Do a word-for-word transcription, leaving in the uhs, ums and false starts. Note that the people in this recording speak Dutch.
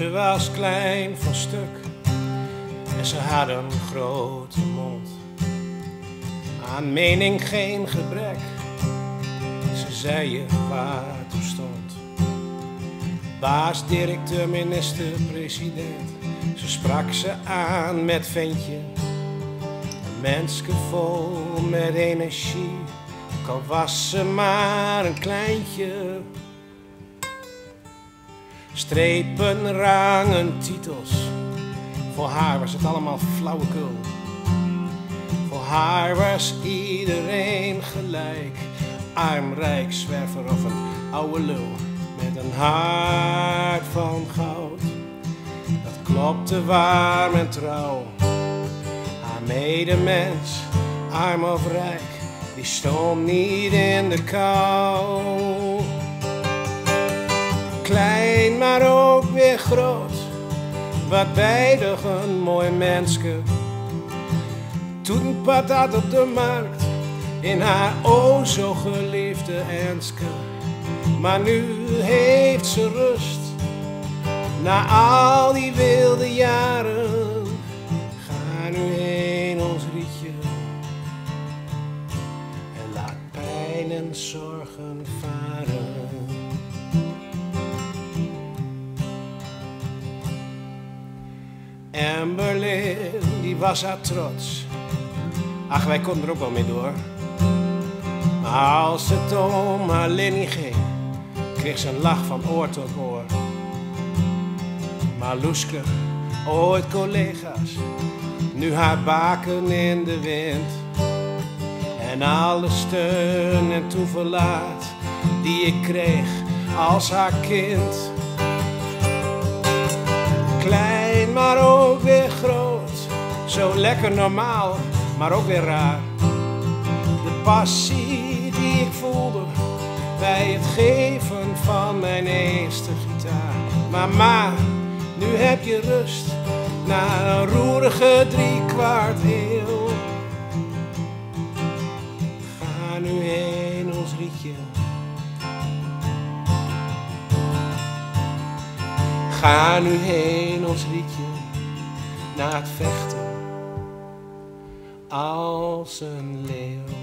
Ze was klein van stuk en ze had een grote mond. Aan mening geen gebrek, ze zei je waar toe stond. Baas, directeur, minister, president, zo sprak ze aan met ventje. Een mensje vol met energie, ook al was ze maar een kleintje. Strepen, rangen, titels, voor haar was het allemaal flauwekul. Voor haar was iedereen gelijk, arm, rijk, zwerver of een oude lul. Met een hart van goud, dat klopte warm en trouw. Haar medemens, arm of rijk, die stond niet in de kou. Klein, maar ook weer groot, wat beide een mooi menske. Toen patat op de markt, in haar o zo geliefde Enske. Maar nu heeft ze rust, na al die wilde jaren. Ga nu heen ons rietje, en laat pijn en zorgen varen. Amberlin, die was haar trots. Ach, wij konden er ook wel mee door. Maar als het om haar Lenny ging, kreeg ze een lach van oor tot oor. Maar Loeske, ooit collega's, nu haar baken in de wind. En alle steun en toeverlaat die ik kreeg als haar kind. Klein, maar ook weer groot, zo lekker normaal, maar ook weer raar. De passie die ik voelde bij het geven van mijn eerste gitaar. Mama, nu heb je rust, na een roerige driekwart eeuw. Ga nu heen ons rietje, ga nu heen ons rietje, na het vechten als een leeuw.